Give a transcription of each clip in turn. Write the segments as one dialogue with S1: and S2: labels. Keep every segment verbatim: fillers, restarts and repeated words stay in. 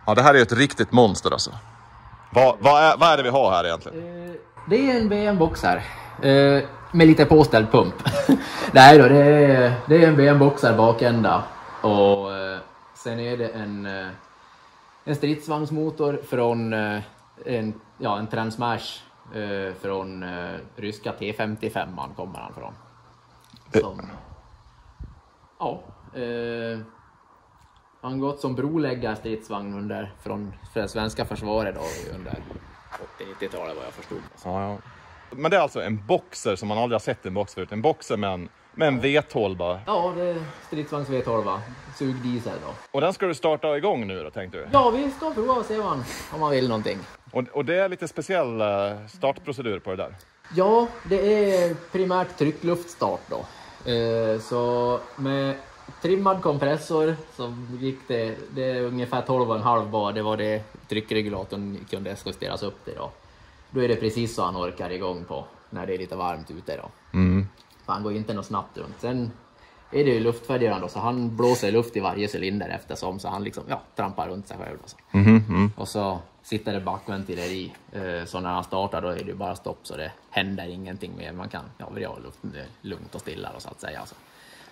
S1: Ja, det här är ett riktigt monster alltså. Vad, vad, är, vad är det vi har här egentligen?
S2: Eh, det är en B M-boxer. Eh, med lite påställd pump. Nej då, det är, det är en B M-boxer bakända. Och eh, sen är det en, eh, en stridsvagnsmotor från eh, en, ja, en Transmash eh, från eh, ryska T femtiofem man kommer han från. Som, ja, eh, han gått som broläggarstridsvagn under från för svenska försvaret då, under åttio-nittiotalet vad jag förstod.
S1: Ja, ja. Men det är alltså en boxer som man aldrig har sett en box förut. En boxer med en, med en V tolv.
S2: Ja, det är stridsvagns V tolv, sugdiesel då.
S1: Och den ska du starta igång nu då, tänkte du?
S2: Ja, vi ska prova och se om man, om man vill någonting.
S1: Och, och det är lite speciell startprocedur på det där?
S2: Ja, det är primärt tryckluftstart då. Eh, så med trimmad kompressor så gick det, det är ungefär tolv komma fem bar. Det var det tryckregulatorn kunde justeras upp till då. Då är det precis så han orkar igång på när det är lite varmt ute då.
S1: Mm.
S2: För han går inte något snabbt runt. Sen är det ju luftfärgerande så han blåser luft i varje cylinder eftersom så han liksom, ja, trampar runt sig själv. Och så,
S1: mm, mm.
S2: och så sitter det bakventiler i. Så när han startar då är det bara stopp så det händer ingenting mer. Man kan, ja, vrida luften lugnt och stilla och så att säga. Så,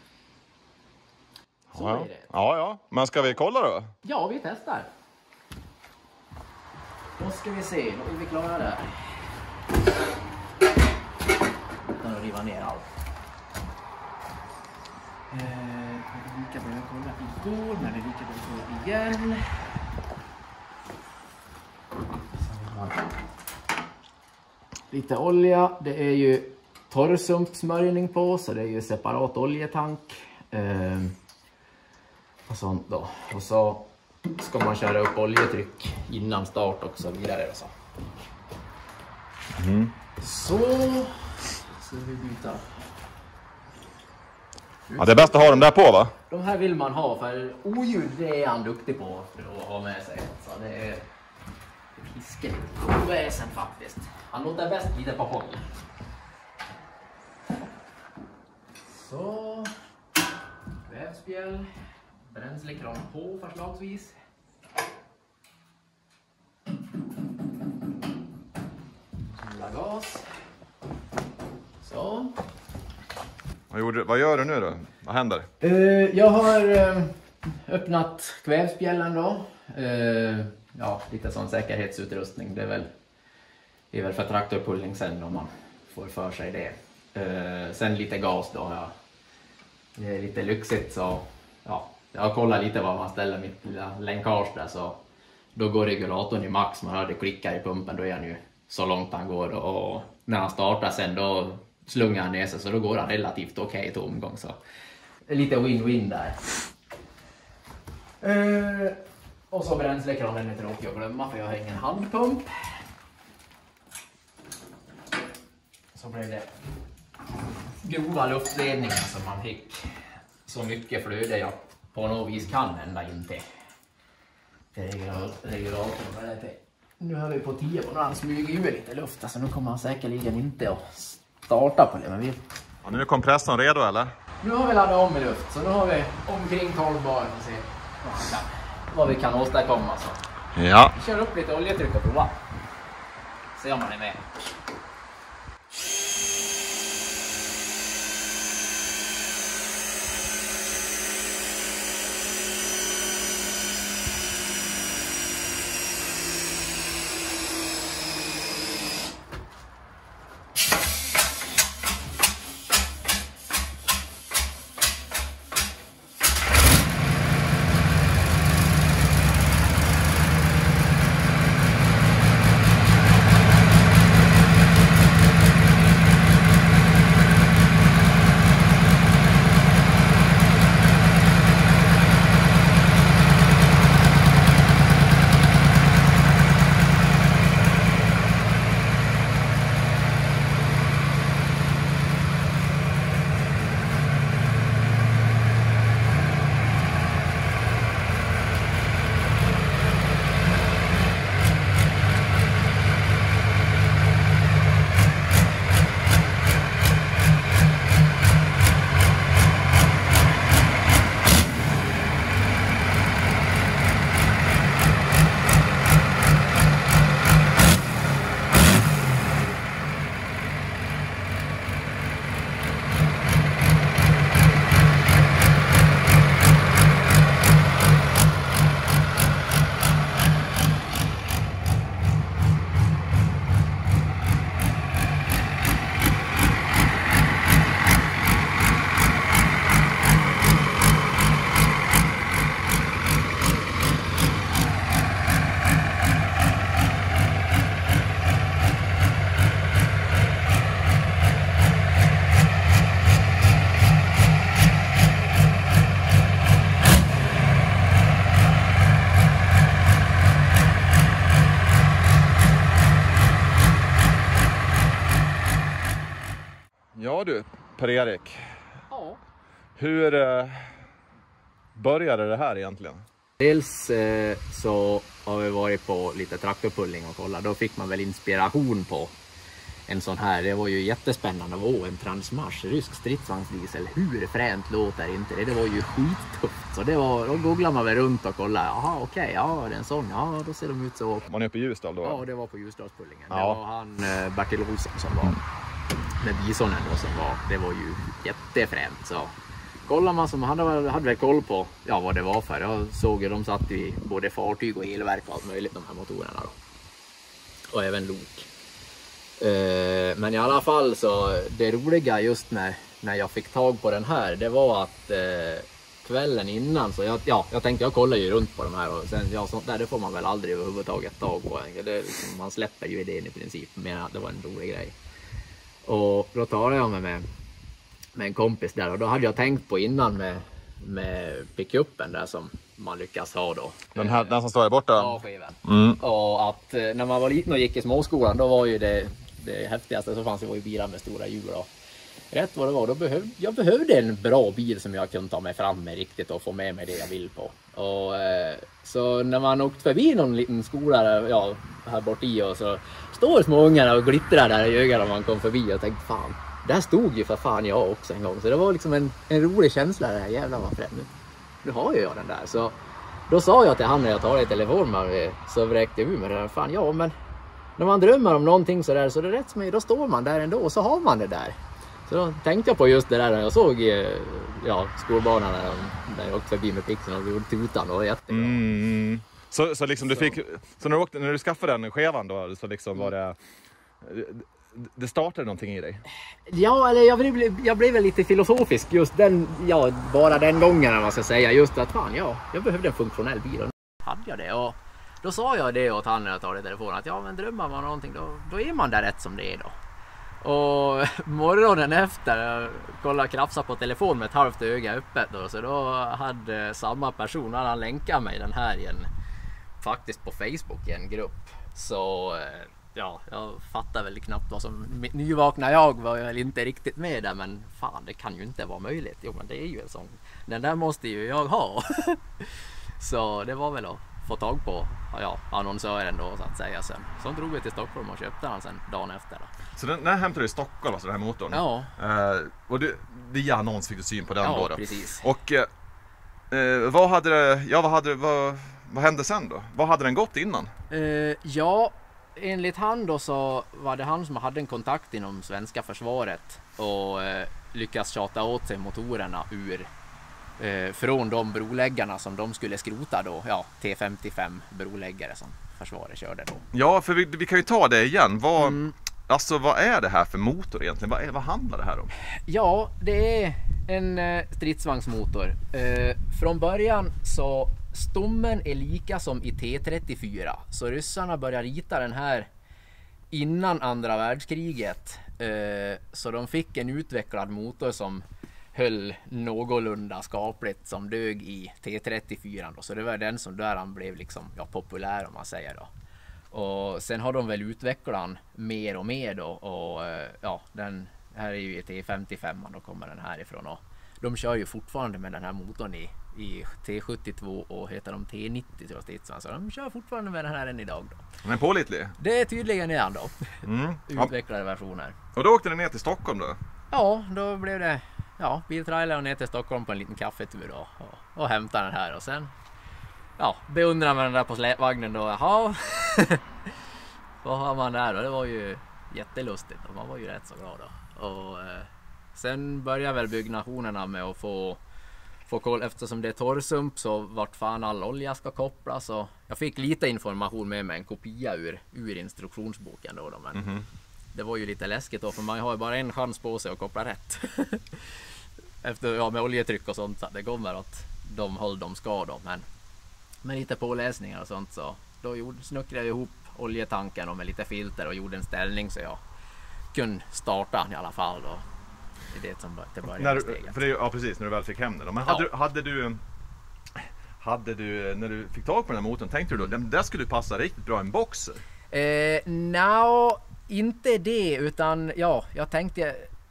S2: så
S1: ja.
S2: är det.
S1: Ja, ja. Men ska vi kolla då?
S2: Ja, vi testar. Då ska vi se, då är vi klara där. Utan att riva ner allt. Eh, vi lika börja kolla igår, men vi lika börja kolla igen. Lite olja, det är ju torrsumpsmörjning på så det är ju separat oljetank. Eh, och sånt då. Och så ska man köra upp oljetryck innan start och så vidare och så.
S1: Mm.
S2: Så ska vi byta.
S1: Ja, det är bäst att ha dem där på, va?
S2: De här vill man ha för oljud det är han duktig på för att ha med sig. Så det är pisken oväsen faktiskt. Han låter bäst lite på håll. Så vävspjäll. Bränslekran på förslagsvis. Samla gas. Så.
S1: Vad, gjorde, vad gör du nu då? Vad händer?
S2: Uh, jag har uh, öppnat kvävspjällen då. Uh, ja, lite sån säkerhetsutrustning. Det är väl, det är väl för traktorpullning sen om man får för sig det. Uh, sen lite gas då. Ja. Det är lite lyxigt så ja. Jag har kollat lite var man ställer mitt lilla länkage där så då går regulatorn i max. Man hörde klicka i pumpen, då är han ju så långt han går och när han startar sen då slungar han ner sig så då går han relativt okej okay tomgång så lite win-win där. Uh, och så bränslekranen är tråkig att glömma för jag har ingen handpump. Så blev det grova luftledningar som man fick så mycket flöde jag på något vis kan ända in till regulatorn. Nu har vi på tio på när han smyger ur lite luft. Alltså nu kommer han säkerligen inte att starta på det. Men vi...
S1: ja, nu är kompressorn redo eller?
S2: Nu har vi laddat om i luft. Så nu har vi omkring tolv bar. Och se ja, vad vi kan åstadkomma. Så.
S1: Ja.
S2: Vi kör upp lite oljetryck och prova. Se om man är med.
S1: Ja du, Per-Erik.
S2: Ja.
S1: Hur eh, började det här egentligen?
S2: Dels eh, så har vi varit på lite traktorpulling och kolla. Då fick man väl inspiration på en sån här. Det var ju jättespännande. Åh, en Transmars, rysk stridsvagnsdiesel. Hur fränt låter inte det? Det var ju skittufft. Så det var, då googlade man väl runt och kollade. Jaha, okej, okay, ja, det är en sån. Ja, då ser de ut så.
S1: Var ni uppe i Ljusdal då?
S2: Ja, det var på Ljusdalspullingen.
S1: Ja.
S2: Det var han eh, Bertil Olsson som var med bisonen då som var. Det var ju jättefränt. Så kollar man som hade, hade väl koll på ja, vad det var för. Jag såg ju de satt i både fartyg och elverk och allt möjligt, de här motorerna då. Och även lok. Eh, men i alla fall så det roliga just när, när jag fick tag på den här, det var att eh, kvällen innan så jag, ja, jag tänkte jag kollar ju runt på de här och sen ja, sånt där det får man väl aldrig överhuvudtaget tag på. Det är liksom, man släpper ju idén i princip, men det var en rolig grej. Och då talade jag med, med, med en kompis där och då hade jag tänkt på innan med, med pickuppen där som man lyckas ha då.
S1: Den här, den som står här borta?
S2: Ja, skiven.
S1: Mm.
S2: Och att eh, när man var liten och gick i småskolan då var ju det, det häftigaste så fanns det ju bilar med stora hjul och rätt vad det var, då behövde jag behövde en bra bil som jag kunde ta mig fram med riktigt och få med mig det jag vill på. Och eh, så när man åkt förbi någon liten skola där, ja, här bort i och så står små ungarna och glittrar där i ögonen när man kom förbi och tänkte fan, där stod ju för fan jag också en gång. Så det var liksom en, en rolig känsla det här, jävlar vad främt. Nu har ju jag den där. Så då sa jag till han när jag tar i telefon med, så vräkte jag ur med det där. Fan ja, men när man drömmer om någonting så där så det är rätt som är, då står man där ändå och så har man det där. Så då tänkte jag på just det där när jag såg ja, skolbanan där, där jag åkte förbi med pixeln och gjorde tutan och jättebra.
S1: Mm. Så, så liksom du fick, så när du, åkte, när du skaffade den skevan då så liksom var det, det startade någonting i dig?
S2: Ja, eller jag blev, jag blev väl lite filosofisk just den, ja, bara den gången man ska säga. Just att fan, ja, jag behövde en funktionell bil och hade jag det. Och då sa jag det åt han när jag tar det i telefonen att ja, men drömmer man någonting då, då är man där rätt som det är då. Och morgonen efter jag kollade krafsa på telefon med ett halvt öga öppet då, så då hade samma person, han länkat mig den här igen faktiskt på Facebook i en grupp. Så ja, jag fattar väl knappt vad som nyvakna jag var väl inte riktigt med där, men fan, det kan ju inte vara möjligt. Jo, men det är ju en sån, den där måste ju jag ha. Så det var väl att få tag på ja, annonsören då så att säga sen. Så drog vi till Stockholm och köpte den sen dagen efter då.
S1: Så den, den hämtade du i Stockholm, alltså den här motorn?
S2: Ja.
S1: Uh, och du, via annons fick du syn på den
S2: ja,
S1: då? Ja,
S2: precis.
S1: Och uh, vad hade det, ja vad hade, vad, vad hände sen då? Vad hade den gått innan?
S2: Uh, ja, enligt han då så var det han som hade en kontakt inom svenska försvaret och uh, lyckas tjata åt sig motorerna ur uh, från de broläggarna som de skulle skrota då, ja, T femtiofem broläggare som försvaret körde då.
S1: Ja, för vi, vi kan ju ta det igen. Vad,
S2: mm.
S1: Alltså vad är det här för motor egentligen? Vad, är, vad handlar det här om?
S2: Ja, det är en uh, stridsvagnsmotor. Uh, från början så stommen är lika som i T trettiofyra. Så ryssarna började rita den här innan andra världskriget. Uh, så de fick en utvecklad motor som höll någorlunda skapligt som dög i T trettiofyra. Då. Så det var den som där han blev liksom, ja, populär om man säger då. Och sen har de väl utvecklat mer och mer då och ja, den här är ju T femtiofem, då kommer den här ifrån och de kör ju fortfarande med den här motorn i, i T sjuttiotvå och heter de T nittio tror jag, så de kör fortfarande med den här än idag då.
S1: Den är pålitlig?
S2: Det är tydligen igen då.
S1: Mm.
S2: Utvecklade versioner.
S1: Och då åkte den ner till Stockholm då?
S2: Ja, då blev det ja, biltrailer och ner till Stockholm på en liten kaffetur då, och, och hämta den här och sen ja, beundrar man den där på släpvagnen då. Jaha. Vad har man där då? Det var ju jättelustigt och man var ju rätt så glad då. Och eh, sen börjar väl byggnationerna med att få få koll, eftersom det är torrsump så vart fan all olja ska kopplas och jag fick lite information med mig, en kopia ur, ur instruktionsboken då, då men mm-hmm. det var ju lite läskigt då för man har ju bara en chans på sig att koppla rätt. Efter ja, med oljetryck och sånt så att det kommer att de håll de ska då, men med lite påläsningar och sånt så då gjorde, snuckrade jag ihop oljetanken och med lite filter och gjorde en ställning så jag kunde starta i alla fall då. Det är det som till början
S1: när,
S2: steget.
S1: För det, ja precis, när du väl fick hem den. Men
S2: ja.
S1: hade, du, hade du hade du när du fick tag på den här motorn tänkte du då den där skulle passa riktigt bra en boxer?
S2: Eh, no, inte det utan ja, jag tänkte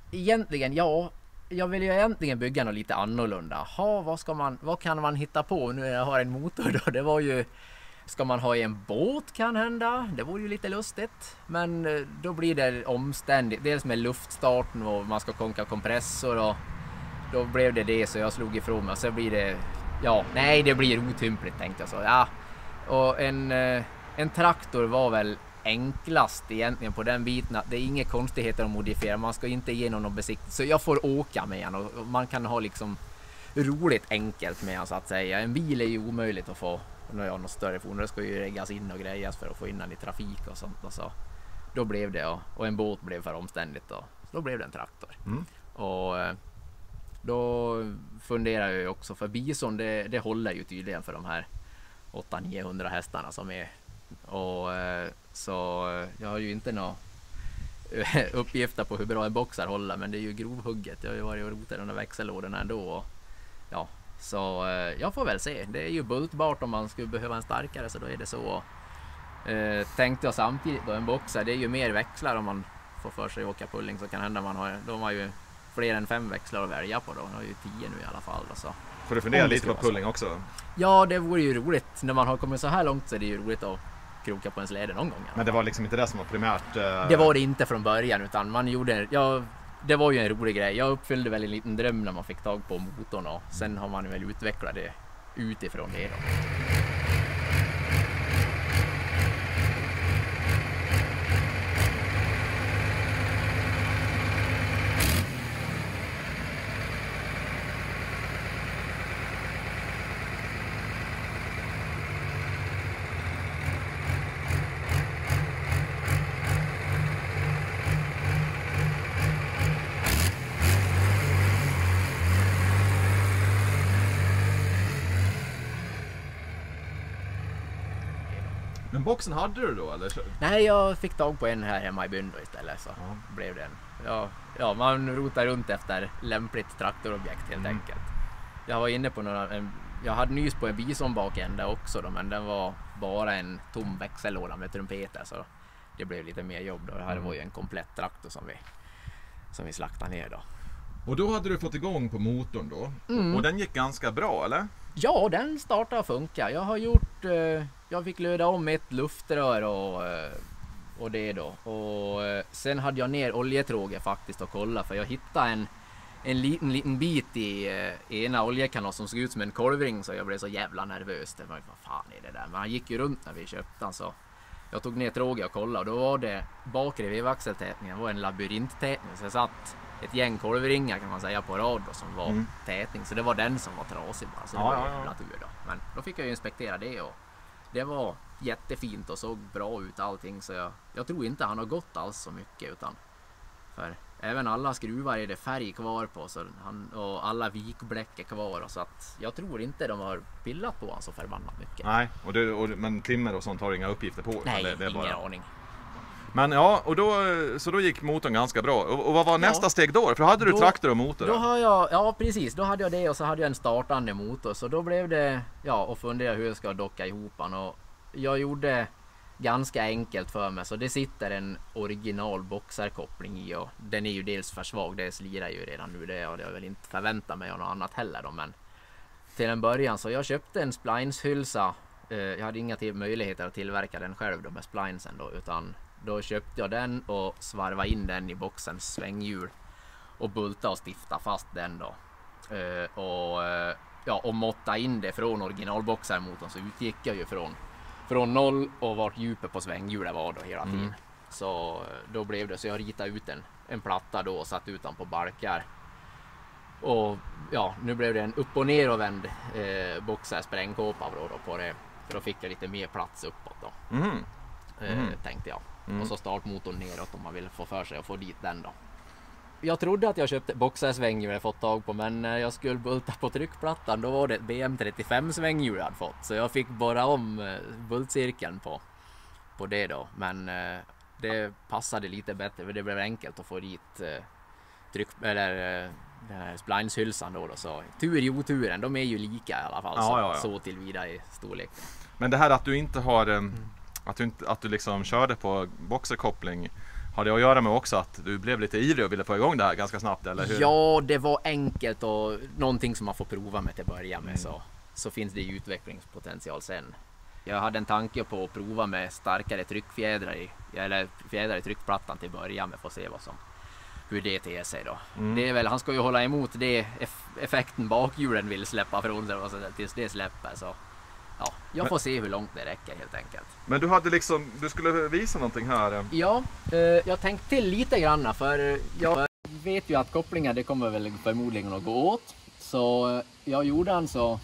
S2: egentligen, ja. Jag vill ju egentligen bygga något lite annorlunda. Ha, vad, ska man, vad kan man hitta på nu när jag har en motor då? Det var ju... Ska man ha i en båt kan hända? Det vore ju lite lustigt. Men då blir det omständigt. Dels med luftstarten och man ska konka kompressor och då blev det det så jag slog ifrån mig. Och så blir det... Ja, nej det blir otympligt tänkte jag så. Ja. Och en, en traktor var väl enklast egentligen på den biten att det är inga konstigheter att modifiera. Man ska inte ge någon besiktning. Så jag får åka med den och man kan ha liksom roligt enkelt med den så att säga. En bil är ju omöjligt att få när jag har något större fordon. Det ska ju reggas in och grejas för att få in den i trafik och sånt. Och så. Då blev det ja. Och en båt blev för omständigt då. Så då blev det en traktor. Mm. Och då funderar jag ju också för bison det, det håller ju tydligen för de här åtta till niohundra hästarna som är. Och så jag har ju inte några uppgifter på hur bra en boxar håller, men det är ju grovhugget. Jag har ju varit och rotat i de där växellådorna ändå. Och, ja, så jag får väl se. Det är ju bultbart om man skulle behöva en starkare, så då är det så. Eh, tänkte jag samtidigt då en boxar, det är ju mer växlar om man får för sig åka pulling så kan hända man har, de har ju fler än fem växlar att välja på då. De har ju tio nu i alla fall. Så.
S1: Får du fundera lite på pulling så. Också?
S2: Ja, det vore ju roligt. När man har kommit så här långt så är det ju roligt att kroka på en släde någon gång.
S1: Men det var liksom inte det som var primärt? Uh...
S2: Det var det inte från början utan man gjorde, ja, det var ju en rolig grej. Jag uppfyllde väl en liten dröm när man fick tag på motorn och sen har man väl utvecklat det utifrån det då.
S1: Men boxen hade du då eller?
S2: Nej, jag fick tag på en här hemma i byn då istället så ja. Blev det en. Ja, ja, man rotar runt efter lämpligt traktorobjekt helt mm. enkelt. Jag var inne på några, en, jag hade nys på en bison bakända också då, men den var bara en tom växellåda med trumpeter så det blev lite mer jobb då. Det här mm. var ju en komplett traktor som vi, som vi slaktade ner då.
S1: Och då hade du fått igång på motorn då? Mm. Och den gick ganska bra eller?
S2: Ja, den startade och funkar. Jag har gjort, eh, jag fick löda om ett luftrör och, eh, och det då. Och eh, sen hade jag ner oljetråge faktiskt och kolla för jag hittade en, en liten, liten bit i eh, ena oljekanal som såg ut som en kolvring så jag blev så jävla nervös. Det var, vad fan är det där? Men han gick ju runt när vi köpte den så jag tog ner tråge och kollade och då var det bakre vevaxeltätningen var en labyrinttätning så jag satt ett gäng kolvringar kan man säga på rad då, som var mm. tätning. Så det var den som var trasig bara. Så det
S1: ja,
S2: var
S1: ja, ja.
S2: natur då. Men då fick jag ju inspektera det och det var jättefint och såg bra ut allting. Så jag, jag tror inte han har gått alls så mycket utan för även alla skruvar är det färg kvar på så han, och alla vikbläck är kvar. Och så att jag tror inte de har pillat på han så förbannat mycket.
S1: Nej, och det, och, men Klimmer och sånt har inga uppgifter på.
S2: Nej,
S1: det, det är
S2: ingen
S1: bara...
S2: aning.
S1: Men ja, och då, så då gick motorn ganska bra. Och, och vad var nästa ja. steg då? För då hade du då, traktor och motor?
S2: Då har jag, ja precis, då hade jag det och så hade jag en startande motor. Så då blev det, ja, och fundera hur jag ska docka ihop den. Och jag gjorde ganska enkelt för mig. Så det sitter en original boxarkoppling i och den är ju dels för svag. Det slirar ju redan nu det och jag vill inte förvänta mig något annat heller då. Men till en början så jag köpte en splines-hylsa. Jag hade inga till möjligheter att tillverka den själv då med splinesen då utan då köpte jag den och svarvade in den i boxens svänghjul och bulta och stifta fast den då. Uh, och, uh, ja, och måtta in det från originalboxarmotorn så utgick jag ju från, från noll och vart djupet på svänghjulet var då hela tiden. Mm. Så uh, då blev det så jag ritade ut en, en platta då och satt utan på balkar. Och ja, nu blev det en upp och ner och vänd uh, boxar sprängkåpa då, då på det. För då fick jag lite mer plats uppåt då. Mm. Mm. Uh, tänkte jag. Mm. Och så startmotorn neråt om man vill få för sig och få dit den då. Jag trodde att jag köpte boxarsvänghjul jag fått tag på men när jag skulle bulta på tryckplattan då var det ett B M trettiofem svänghjul jag hade fått. Så jag fick bara om bultcirkeln på, på det då. Men eh, det passade lite bättre för det blev enkelt att få dit eh, tryck, eller eh, den här splines-hylsan då, då. Så tur i oturen, de är ju lika i alla fall ja, så, ja, ja. så tillvida i storlek.
S1: Men det här att du inte har... Mm. Att du, inte, att du liksom körde på boxerkoppling, Har det att göra med också att du blev lite ivrig och ville få igång det här ganska snabbt, eller hur?
S2: Ja, det var enkelt och någonting som man får prova med till att börja med, mm. så, så finns det ju utvecklingspotential sen. Jag hade en tanke på att prova med starkare tryckfjädrar i, eller fjädrar i tryckplattan till början med för att se vad som, hur det ter sig då. Mm. Det är väl, han ska ju hålla emot det effekten bakhjulen vill släppa från sig och så, tills det släpper, så ja, jag men, får se hur långt det räcker helt enkelt.
S1: Men du hade liksom, du skulle visa någonting här.
S2: Ja, eh, jag tänkte till lite grann, för jag vet ju att kopplingar, det kommer väl förmodligen att gå åt. Så jag gjorde en så,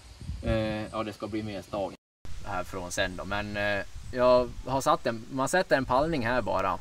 S2: eh, ja det ska bli mer stag härifrån sen då, men eh, jag har satt en, man sätter en pallning här bara,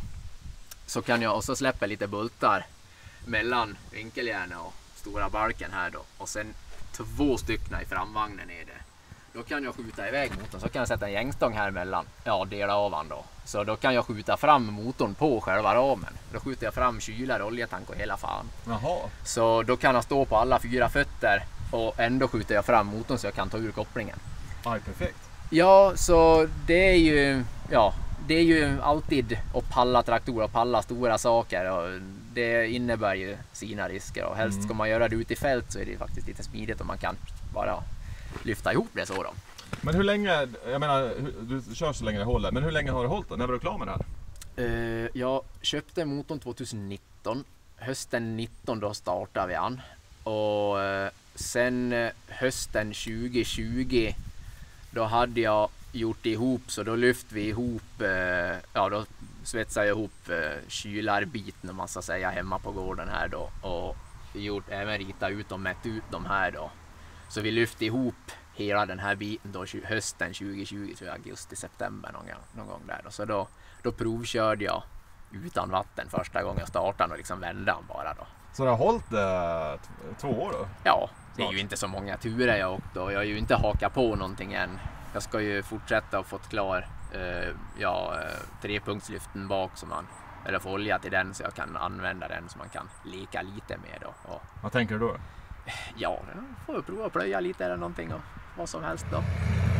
S2: så kan jag, och så släpper lite bultar mellan vinkeljärnet och stora balken här då, och sen två stycken i framvagnen är det. Då kan jag skjuta iväg motorn, så kan jag sätta en gängstång här mellan, ja, dela av han då. Så då kan jag skjuta fram motorn på själva ramen. Då skjuter jag fram kylar, oljetank och hela fan.
S1: Jaha.
S2: Så då kan jag stå på alla fyra fötter och ändå skjuter jag fram motorn så jag kan ta ur kopplingen.
S1: Aj, perfekt.
S2: Ja, så det är ju, ja, det är ju alltid att palla traktorer och palla stora saker, och det innebär ju sina risker, och helst ska man göra det ute i fält så är det faktiskt lite smidigt om man kan bara lyfta ihop det så då.
S1: Men hur länge, jag menar, du kör så länge det håller, men hur länge har du hållit då? När var du klar med det här?
S2: Uh, jag köpte motorn tjugonitton, hösten nitton då startade vi han, och uh, sen uh, hösten tjugohundratjugo då hade jag gjort ihop, så då lyfte vi ihop, uh, ja då svetsade jag ihop uh, kylarbiten om man ska säga hemma på gården här då, och gjort, även rita ut och mätt ut de här då. Så vi lyfte ihop hela den här biten då hösten tjugohundratjugo, tror jag, augusti, september någon gång, någon gång där då. Så då, då provkörde jag utan vatten första gången jag startade och liksom vände han bara då.
S1: Så du har hållit eh, två år då?
S2: Ja, det är ju inte så många turer jag åkt och jag har ju inte hakat på någonting än. Jag ska ju fortsätta och fått klar eh, ja, trepunktslyften bak som man, eller få olja till den så jag kan använda den så man kan leka lite med då. Och,
S1: vad tänker du då?
S2: ja, jag får prova att plöja lite eller någonting och vad som helst då.